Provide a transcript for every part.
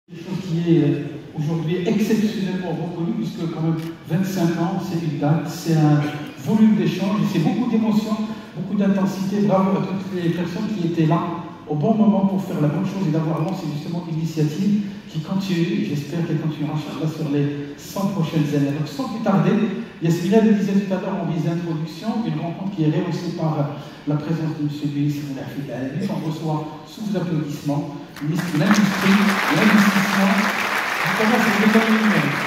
Quelque chose qui est aujourd'hui exceptionnellement reconnu, puisque quand même 25 ans, c'est une date, c'est un volume d'échange, c'est beaucoup d'émotions, beaucoup d'intensité. Bravo à toutes les personnes qui étaient là au bon moment pour faire la bonne chose et d'avoir lancé justement une initiative qui continue, j'espère qu'elle continuera sur les 100 prochaines années. Donc sans plus tarder, Yasmina le disait tout à l'heure en guise d'introduction, une rencontre qui est rehaussée par la présence de M. Bélis Mounafid Alabi. On reçoit sous vos applaudissements le ministre de l'Industrie, de l'Investissement, du Commerce et de l'Économie numérique.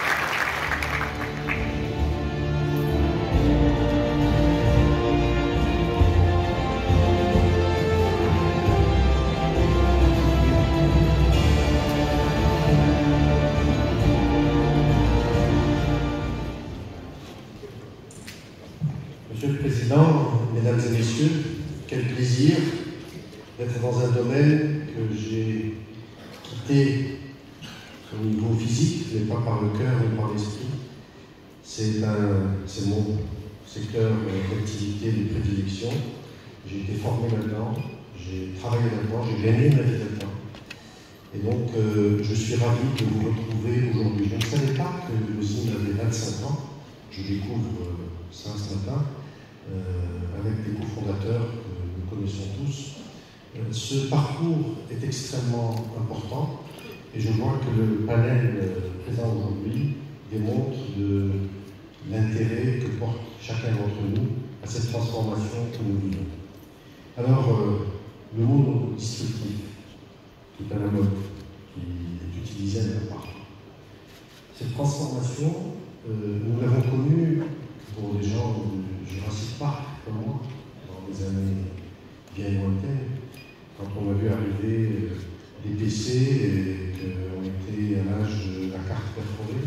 Monsieur le Président, Mesdames et Messieurs, quel plaisir d'être dans un domaine que j'ai quitté au niveau physique, mais pas par le cœur, mais par l'esprit. C'est mon secteur d'activité, de prédilection. J'ai été formé là-dedans, j'ai travaillé là-dedans, j'ai gagné ma vie là-dedans. Et donc, je suis ravi de vous retrouver aujourd'hui. Je ne savais pas que l'usine avait 25 ans. Je découvre ça ce matin. Avec des cofondateurs que nous connaissons tous. Ce parcours est extrêmement important et je vois que le panel présent aujourd'hui démontre l'intérêt que porte chacun d'entre nous à cette transformation que nous vivons. Alors, le mot disruptif, qui est à la mode, qui est utilisé à la part. Cette transformation, nous l'avons connue pour des gens du Jurassic Park, comme moi, dans les années bien lointaines, quand on a vu arriver des PC et qu'on était à l'âge de la carte perforée,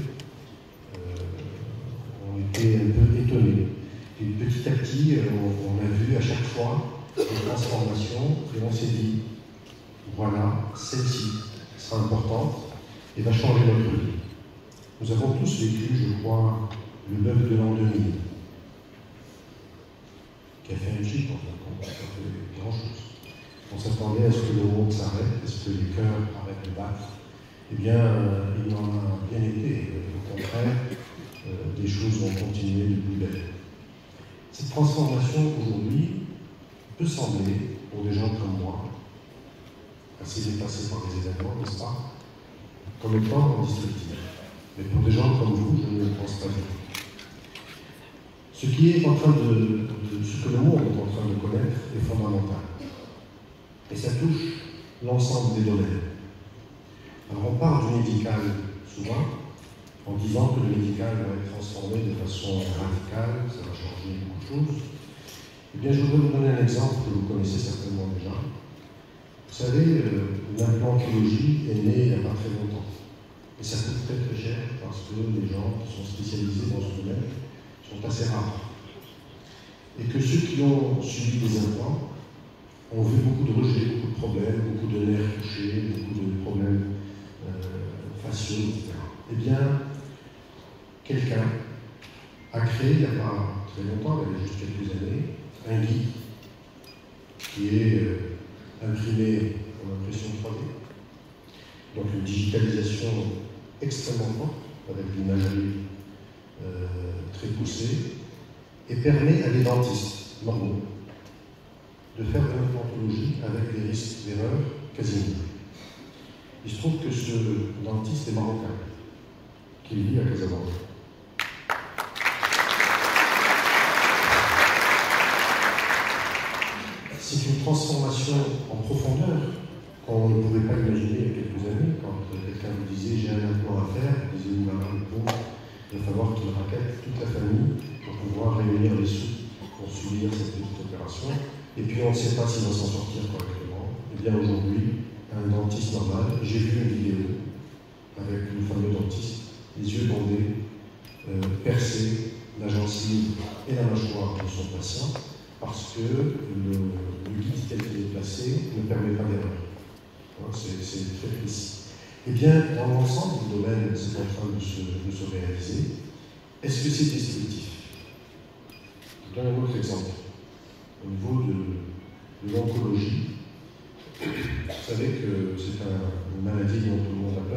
on était un peu étonnés. Et petit à petit, on a vu à chaque fois des transformations et on s'est dit, voilà, celle-ci sera importante et va changer notre vie. Nous avons tous vécu, je crois, le bug de l'an 2000, qui a fait un chip, en fait, ça fait grand-chose. On s'attendait à ce que le monde s'arrête, à ce que les cœurs arrêtent de battre. Eh bien, il en a bien été. Au contraire, des choses ont continué de plus belle. Cette transformation, aujourd'hui, peut sembler, pour des gens comme moi, assez dépassés par les événements, n'est-ce pas, comme étant destructive. Mais pour des gens comme vous, je ne le pense pas du tout. Ce qui est en train ce que le monde est en train de connaître est fondamental. Et ça touche l'ensemble des domaines. Alors on parle du médical souvent, en disant que le médical va être transformé de façon radicale, ça va changer beaucoup de choses. Eh bien, je voudrais vous donner un exemple que vous connaissez certainement déjà. Vous savez, l'implantologie est née il n'y a pas très longtemps. Et ça coûte très très cher parce que les gens qui sont spécialisés dans ce domaine sont assez rares. Et que ceux qui ont subi des implants ont vu beaucoup de rejets, beaucoup de problèmes, beaucoup de nerfs touchés, beaucoup de problèmes faciaux, etc. Eh bien, quelqu'un a créé, il n'y a pas très longtemps, il y a juste quelques années, un guide qui est imprimé en impression 3D. Donc une digitalisation extrêmement forte, avec l'imagerie très poussée, et permet à des dentistes normaux de faire de l'implantologie avec des risques d'erreur quasi nuls. Il se trouve que ce dentiste est marocain, qui vit à Casablanca. C'est une transformation en profondeur qu'on ne pouvait pas imaginer il y a quelques années, quand quelqu'un vous disait j'ai un implant à faire, vous disiez le pauvre, il va falloir qu'il raquette toute la famille pour pouvoir réunir les sous pour subir cette petite opération. Et puis on ne sait pas s'il va s'en sortir correctement. Et bien aujourd'hui, un dentiste normal, j'ai vu une vidéo avec le fameux dentiste, les yeux bandés, percer la gencive et la mâchoire de son patient, parce que le guide tel qu'il est placé ne permet pas d'erreur. C'est très précis. Eh bien, dans l'ensemble du domaine, c'est en train de se réaliser. Est-ce que c'est destructif? Je donne un autre exemple. Au niveau de l'oncologie, vous savez que c'est une maladie dont tout le monde a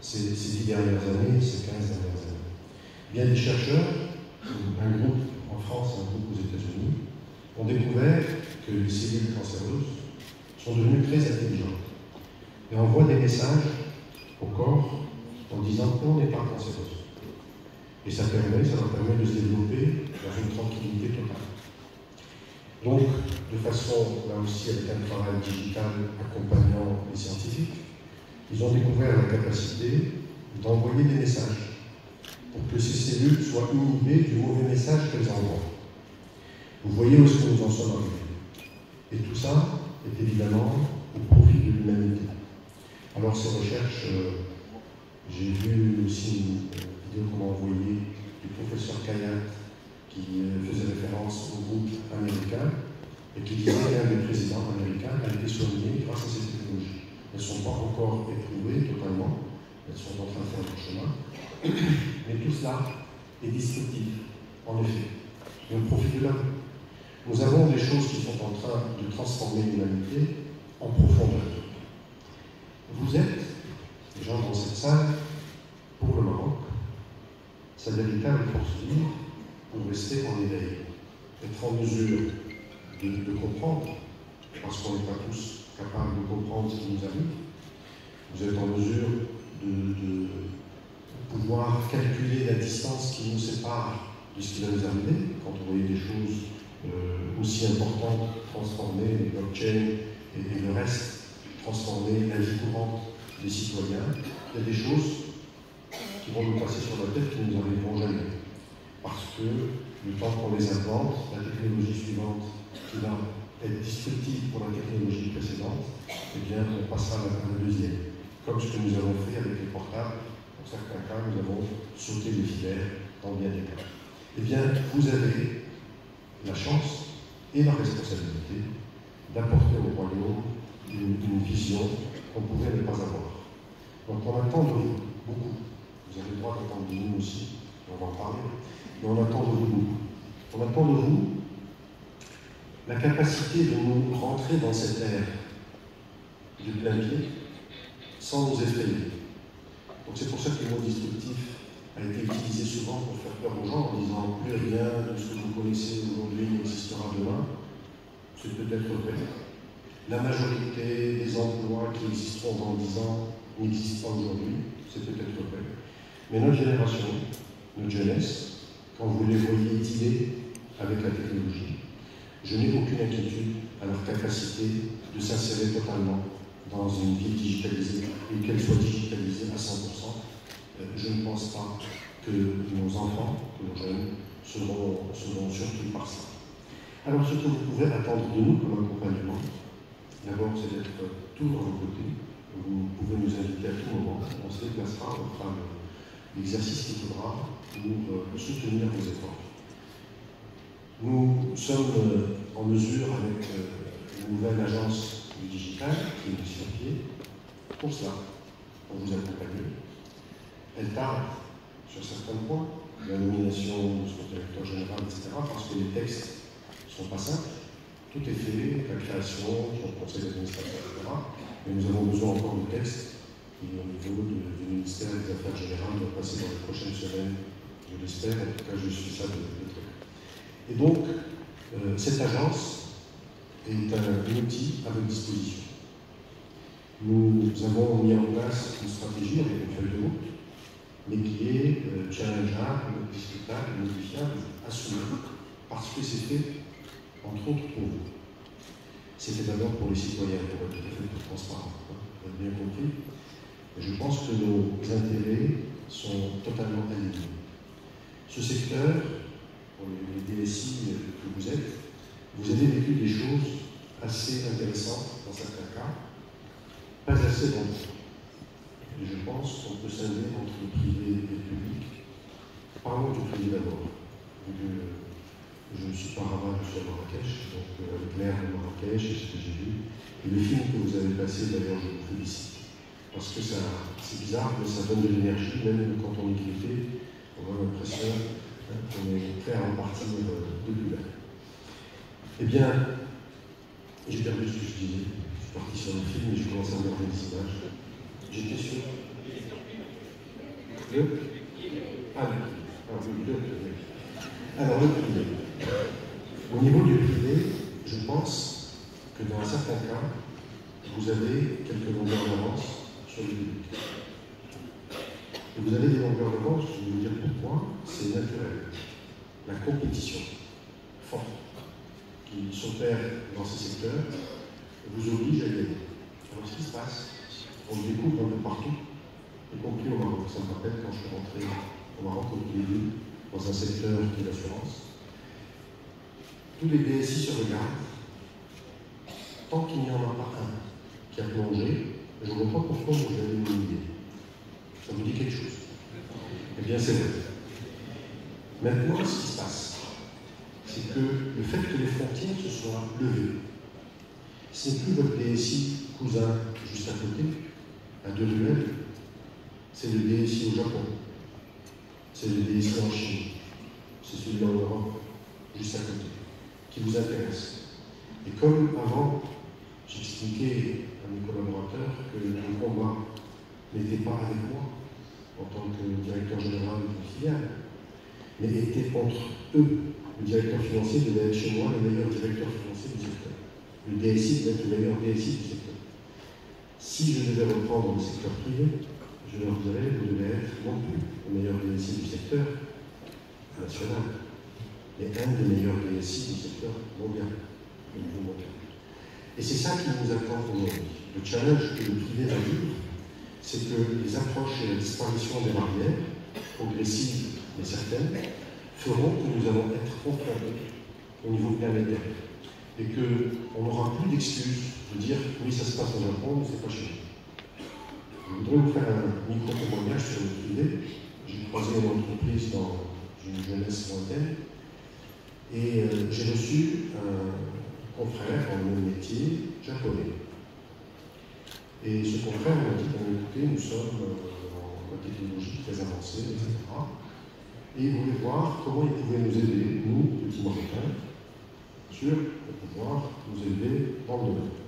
ces 10 dernières années, ces 15 dernières années. Il y a des chercheurs, un groupe en France, un groupe aux États-Unis, ont découvert que les cellules cancéreuses sont devenues très intelligentes et envoient des messages au corps en disant qu'on n'est pas cancéreuse. Et ça leur permet de se développer dans une tranquillité totale. Donc, de façon, là aussi, avec un travail digital accompagnant les scientifiques, ils ont découvert la capacité d'envoyer des messages pour que ces cellules soient inhibées du mauvais message qu'elles envoient. Vous voyez où est-ce que nous en sommes arrivés. Et tout ça est évidemment au profit de l'humanité. Alors ces recherches, j'ai vu aussi une vidéo qu'on m'a envoyée du professeur Kayat qui faisait référence au groupe américain et qui disait qu'un des présidents américains a été soigné grâce à ces technologies. Elles ne sont pas encore éprouvées totalement, elles sont en train de faire leur chemin, mais tout cela est destructif, en effet, et au profit de l'homme. Nous avons des choses qui sont en train de transformer l'humanité en profondeur. Vous êtes, les gens dans cette salle, pour le Maroc, sa véritable force vive pour rester en éveil, être en mesure de comprendre, parce qu'on n'est pas tous capables de comprendre ce qui nous arrive. Vous êtes en mesure de pouvoir calculer la distance qui nous sépare de ce qui va nous arriver, quand on voyait des choses aussi importantes transformer les blockchains et le reste, transformer la vie courante des citoyens. Il y a des choses qui vont nous passer sur la tête qui ne nous arriveront jamais. Parce que le temps qu'on les implante, la technologie suivante qui va être destructive pour la technologie précédente, eh bien, on passera à la deuxième. Comme ce que nous avons fait avec les portables. Dans certains cas, nous avons sauté les filaires dans bien des cas. Eh bien, vous avez la chance et la responsabilité d'apporter au royaume une vision qu'on pourrait ne pas avoir. Donc on attend de vous beaucoup. Vous avez le droit d'attendre de nous aussi, on va en parler, mais on attend de vous beaucoup. On attend de vous la capacité de nous rentrer dans cette ère du plein pied sans nous effrayer. Donc c'est pour ça que le mot destructif a été utilisé souvent pour faire peur aux gens en disant plus rien de ce que vous connaissez aujourd'hui n'existera demain. C'est peut-être vrai. La majorité des emplois qui existeront dans 10 ans n'existent pas aujourd'hui. C'est peut-être vrai. Mais notre génération, notre jeunesse, quand vous les voyez dealer avec la technologie, je n'ai aucune inquiétude à leur capacité de s'insérer totalement dans une vie digitalisée et qu'elle soit digitalisée à 100%. Je ne pense pas que nos enfants, que nos jeunes, seront surpris par ça. Alors, ce que vous pouvez attendre de nous comme accompagnement, d'abord, c'est d'être toujours à vos côtés. Vous pouvez nous inviter à tout moment. On se déplacera, on fera l'exercice qu'il faudra pour soutenir vos efforts. Nous sommes en mesure, avec la nouvelle agence du digital, qui est sur pied, pour cela, pour vous accompagner. Elle tarde sur certains points, la nomination de son directeur général, etc., parce que les textes ne sont pas simples. Tout est fait, la création, son conseil d'administration, etc. Mais nous avons besoin encore de textes qui, au niveau du ministère des Affaires générales, va passer dans les prochaines semaines, je l'espère. En tout cas, je suis ça de très. Et donc, cette agence est un outil à votre disposition. Nous avons mis en place une stratégie avec une feuille de route, mais qui est challengeable, discutable, modifiable, assumable, parce que c'est fait, entre autres, pour vous. C'était d'abord pour les citoyens, pour être tout à fait transparent, vous avez bien compris. Et je pense que nos intérêts sont totalement alignés. Ce secteur, pour les DSI que vous êtes, vous avez vécu des choses assez intéressantes dans certains cas, pas assez dans d'autres. Et je pense qu'on peut scinder entre le privé et le public. Parlons du privé d'abord. Je ne suis pas rabbin, je suis à Marrakech, donc avec l'air de Marrakech et ce que j'ai vu. Et le film que vous avez passé, d'ailleurs, je vous félicite. Parce que c'est bizarre, mais ça donne de l'énergie, même quand on est grippé, on a l'impression qu'on est prêt à repartir depuis là. Eh bien, j'ai perdu ce que je disais. Je suis parti sur le film et j'ai commencé à regarder des images. J'étais sûr. Alors, le privé. Au niveau du privé, je pense que dans certains cas, vous avez quelques longueurs d'avance sur le public. Et vous avez des longueurs d'avance, je vais vous dire pourquoi, c'est naturel. La compétition forte qui s'opère dans ces secteurs vous oblige à gagner. Alors, ce qui se passe, on le découvre un peu partout, y compris au Maroc. Ça me rappelle quand je suis rentré au Maroc au début, dans un secteur qui est l'assurance. Tous les DSI se regardent. Tant qu'il n'y en a pas un qui a plongé, je ne vois pas pourquoi vous allez m'oublier. Ça vous dit quelque chose? Eh bien, c'est vrai. Maintenant, ce qui se passe, c'est que le fait que les frontières se soient levées, ce n'est plus votre DSI cousin juste à côté, à 2 ruelles, c'est le DSI au Japon, c'est le DSI en Chine, c'est celui en Europe, juste à côté, qui vous intéresse. Et comme avant, j'expliquais à mes collaborateurs que le combat n'était pas avec moi, en tant que directeur général d'une filiale, mais était contre eux. Le directeur financier devait être chez moi le meilleur directeur financier du secteur. Le DSI devait être le meilleur DSI du secteur. Si je devais reprendre le secteur privé, je leur dirais, vous devez être non plus le meilleur DSI du secteur national, mais un des meilleurs DSI du secteur mondial, au niveau mondial. Et c'est ça qui nous attend aujourd'hui. Le challenge que le privé va vivre, c'est que les approches et la disparition des barrières, progressives mais certaines, feront que nous allons être confrontés au niveau planétaire. Et qu'on n'aura plus d'excuses de dire oui, ça se passe au Japon, mais c'est pas chez nous. Je voudrais vous faire un micro-témoignage sur le privé. J'ai croisé une entreprise dans une jeunesse lointaine et j'ai reçu un confrère dans le même métier japonais. Et ce confrère m'a dit, écoutez, nous sommes en technologie très avancée, etc. Et il voulait voir comment il pouvait nous aider, nous, petits Marocains, sur pouvoir nous élever dans le domaine.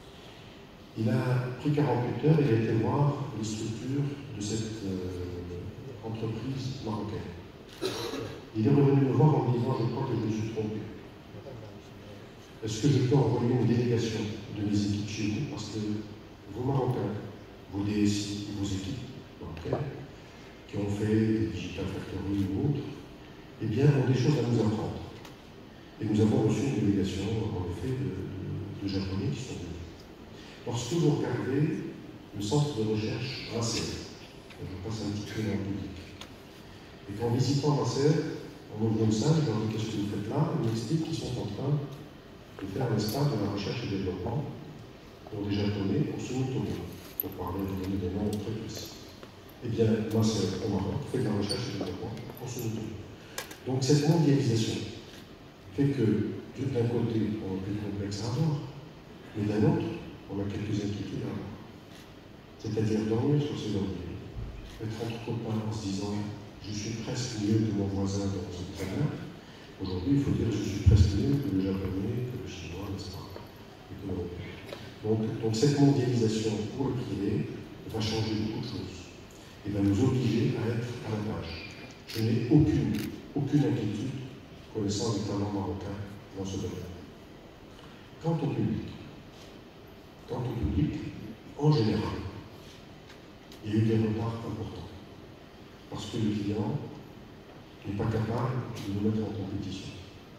Il a pris 48 heures et il a été voir les structures de cette entreprise marocaine. Il est revenu me voir en me disant, je crois que je me suis trompé. Est-ce que je peux envoyer une délégation de mes équipes chez vous? Parce que vos Marocains, vos DSI, vos équipes marocaines, qui ont fait des Digital Factory ou autres, eh bien, ont des choses à nous apprendre. Et nous avons reçu une délégation, en effet, de Japonais qui sont venus. Lorsque vous regardez le centre de recherche Vincennes, je passe un petit peu dans le public, et qu'en visitant Vincennes, en ouvrant une salle, je leur dis qu'est-ce que vous faites là, ils m'expliquent qu'ils sont en train de faire un stade de la recherche et développement pour des Japonais, pour Sumitomo, pour parler de donner des noms très précis. Eh bien, moi, c'est au Maroc, on fait de la recherche et développement pour Sumitomo. Donc, cette mondialisation fait que, d'un côté, on a plus de complexe à avoir, mais d'un autre, on a quelques inquiétudes à avoir. C'est-à-dire dormir sur ses oreillers, être entre copains en se disant je suis presque mieux que mon voisin dans ce domaine. Aujourd'hui, il faut dire que je suis presque mieux que le japonais, que le chinois, n'est-ce pas, et que l'européen. Donc cette mondialisation pour le privé va changer beaucoup de choses et va nous obliger à être à la page. Je n'ai aucune inquiétude connaissant les talents marocains dans ce domaine. Quant au public, en général, il y a eu des retards importants. Parce que le client n'est pas capable de nous mettre en compétition.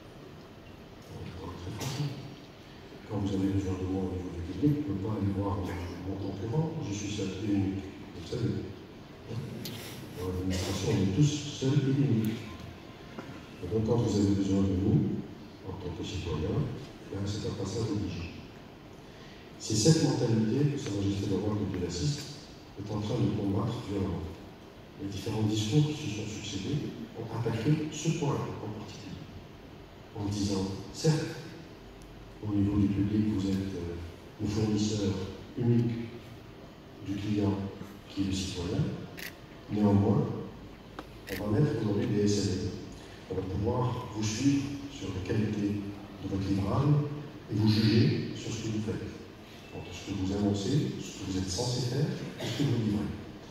Très franchement, quand vous avez besoin de moi au niveau du public, vous ne pouvez pas aller voir mon concurrent, je suis seul et unique. Vous savez, dans l'administration, on est tous seuls et uniques. Et donc, quand vous avez besoin de nous, en tant que citoyen, c'est un passage obligé. C'est cette mentalité que Sa Majesté le Roi de l'Assiste est en train de combattre violemment. Les différents discours qui se sont succédés ont attaqué ce point en particulier, en disant, certes, au niveau du public, vous êtes le fournisseur unique du client qui est le citoyen, néanmoins, on va mettre aujourd'hui des SLA. On va pouvoir vous suivre sur la qualité de votre livrable et vous juger sur ce que vous faites, entre ce que vous annoncez, ce que vous êtes censé faire et ce que vous livrez.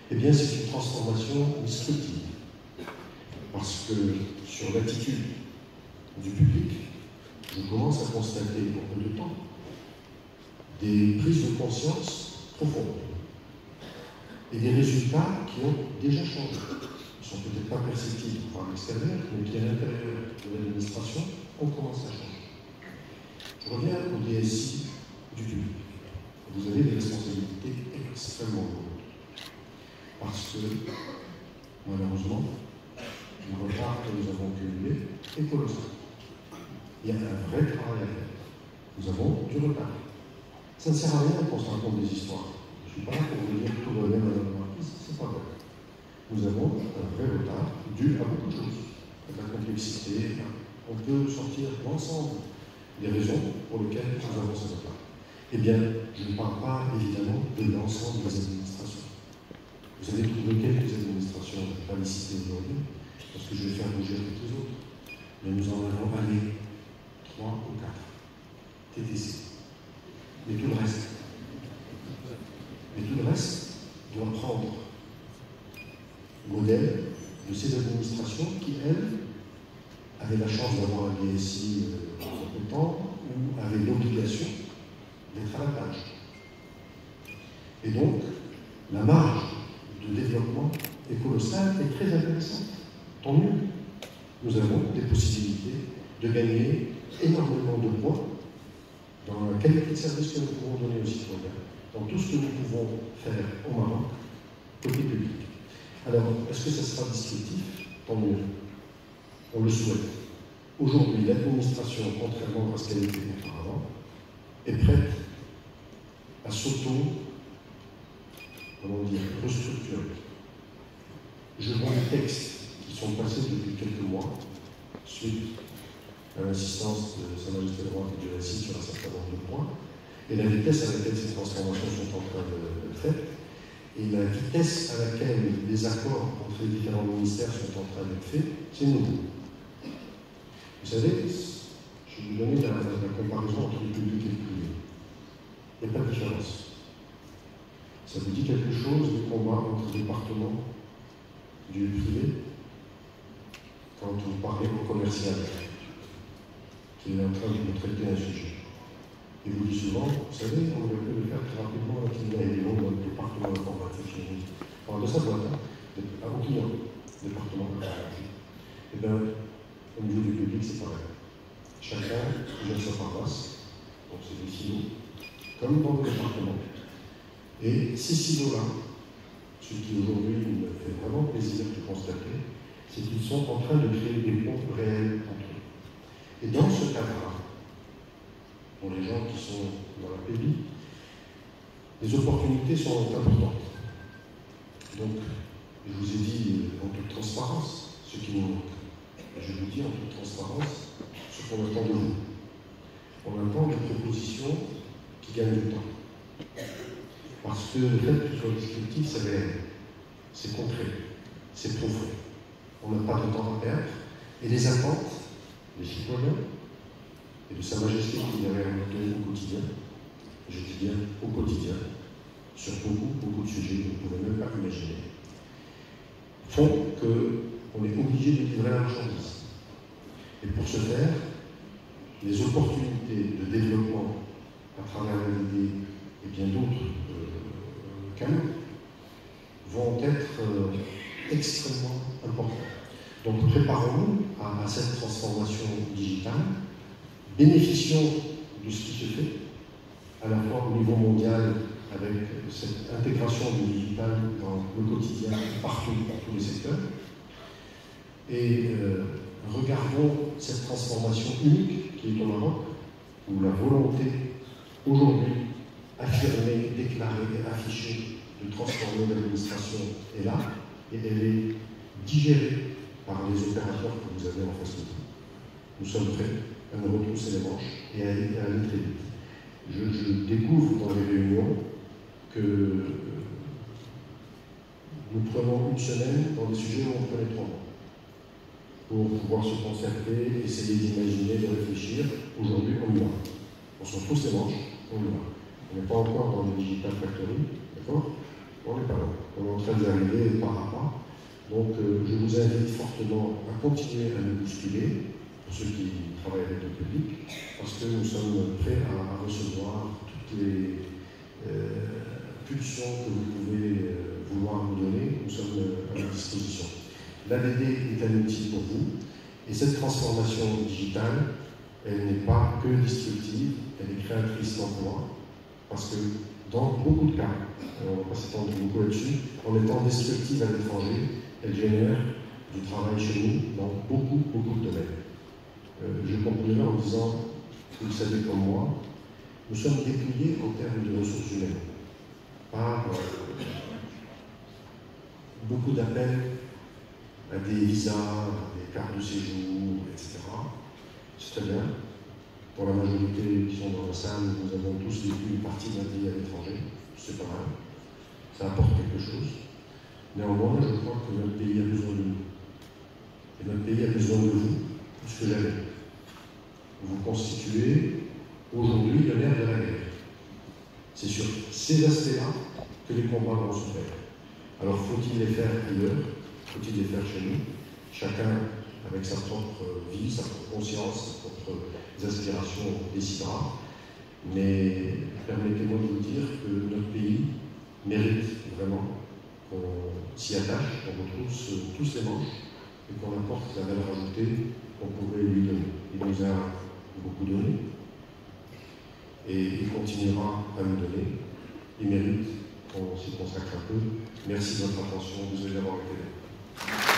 Eh bien, c'est une transformation disruptive. Parce que sur l'attitude du public, je commence à constater au cours du temps des prises de conscience profondes et des résultats qui ont déjà changé. Ils ne sont peut-être pas perceptibles par l'extérieur, mais qui à l'intérieur de l'administration ont commencé à changer. Je reviens au DSI du public. Vous avez des responsabilités extrêmement lourdes. Parce que, malheureusement, le retard que nous avons cumulé est colossal. Il y a un vrai travail à faire. Nous avons du retard. Ça ne sert à rien qu'on se raconte des histoires. Je ne suis pas là pour vous dire que tout va bien, madame la marquise, c'est pas vrai. Nous avons un vrai retard dû à beaucoup de choses. À la complexité, on peut sortir l'ensemble des raisons pour lesquelles nous avons ce retard. Eh bien, je ne parle pas évidemment de l'ensemble des administrations. Vous avez trouvé quelques administrations, je ne vais pas les citer aujourd'hui, parce que je vais faire bouger toutes les autres. Mais nous en avons allé 3 ou 4 TTC. Mais tout le reste doit prendre modèle de ces administrations qui, elles, avaient la chance d'avoir un DSI compétent ou avaient l'obligation d'être à la tâche. Et donc, la marge de développement est colossale et très intéressante. Tant mieux. Nous avons des possibilités de gagner énormément de points dans la qualité de service que nous pouvons donner aux citoyens, dans tout ce que nous pouvons faire au Maroc, côté public. Alors, est-ce que ça sera disruptif? Tant mieux. On le souhaite. Aujourd'hui, l'administration, contrairement à ce qu'elle était auparavant, est prête à restructurer. Je vois les textes qui sont passés depuis quelques mois, suite à l'assistance de Sa Majesté le Roi et de l'ACI sur un certain nombre de points, et la vitesse à laquelle ces transformations sont en train d'être faites, et la vitesse à laquelle les accords entre les différents ministères sont en train d'être faits, c'est nouveau. Vous savez, je vais vous donner la comparaison entre le public et le privé. Il n'y a pas de différence. Ça vous dit quelque chose du combat entre départements du privé quand vous parlez au commercial qui est en train de traiter un sujet. Il vous dit souvent, vous savez, on aurait pu le faire très rapidement qu'il y a des mots dans le département informatique. On parle de sa boîte, au client, département informatique. Eh bien, au niveau du public, c'est pareil. Chacun gère sa paroisse, donc c'est des silos, comme dans le département. Et ces silos-là, ce qui aujourd'hui me fait vraiment plaisir de constater, c'est qu'ils sont en train de créer des ponts réels entre eux. Et dans ce cadre-là, pour les gens qui sont dans la PBI, les opportunités sont importantes. Donc, je vous ai dit en toute transparence ce qui nous manque. Et je vous dis en toute transparence ce qu'on attend de vous. On attend des propositions qui gagnent du temps. Parce que le fait qu'il soit disruptif, c'est réel, c'est concret, c'est profond. On n'a pas de temps à perdre. Et les attentes des citoyens et de Sa Majesté qui avait donné au quotidien, je dis bien au quotidien, sur beaucoup de sujets que vous ne pouvez même pas imaginer, font qu'on est obligé de livrer la marchandise. Et pour ce faire, les opportunités de développement à travers l'ADD et bien d'autres canaux vont être extrêmement importants. Donc préparons-nous à cette transformation digitale, bénéficions de ce qui se fait, à la fois au niveau mondial, avec cette intégration du digital dans le quotidien, partout, dans tous les secteurs, et regardons cette transformation unique qui est au Maroc, où la volonté aujourd'hui affirmée, déclarée et affichée de transformer l'administration est là, et elle est digérée par les opérateurs que vous avez en face de vous. Nous sommes prêts à nous retrousser les manches et à aller très vite. Je découvre dans les réunions que nous prenons une semaine dans des sujets où on prenait 3 mois pour pouvoir se concerter, essayer d'imaginer, de réfléchir. Aujourd'hui, on y va. On se retrousse les manches, on y va. On n'est pas encore dans le Digital Factory, d'accord? On n'est pas loin. On est en train d'arriver pas à pas. Donc, je vous invite fortement à continuer à nous bousculer, pour ceux qui travaillent avec le public, parce que nous sommes prêts à recevoir toutes les pulsions que vous pouvez vouloir nous donner. Nous sommes à votre disposition. L'ADD est un outil pour vous, et cette transformation digitale, elle n'est pas que destructive, elle est créatrice d'emploi, parce que dans beaucoup de cas, on ne va pas s'étendre beaucoup là-dessus, en étant destructive à l'étranger, elle génère du travail chez nous dans beaucoup de domaines. Je conclurai en disant, vous le savez comme moi, nous sommes dépouillés en termes de ressources humaines par beaucoup d'appels à des visas, à des cartes de séjour, etc. C'est très bien. Pour la majorité qui sont dans la salle, nous avons tous vécu une partie de notre vie à l'étranger. C'est pas mal. Ça apporte quelque chose. Néanmoins, je crois que notre pays a besoin de nous. Et notre pays a besoin de vous, plus que jamais. Vous constituez aujourd'hui le nerf de la guerre. C'est sur ces aspects-là que les combats vont se faire. Alors faut-il les faire ailleurs? Faut-il les faire chez nous? Chacun, avec sa propre vie, sa propre conscience, sa propre aspirations, décidera. Mais permettez-moi de vous dire que notre pays mérite vraiment qu'on s'y attache, qu'on retrouve tous les manches et qu'on apporte la valeur ajoutée qu'on pourrait lui donner. Il nous a beaucoup donné et il continuera à nous donner. Il mérite qu'on s'y consacre un peu. Merci de votre attention. Désolé d'avoir été là.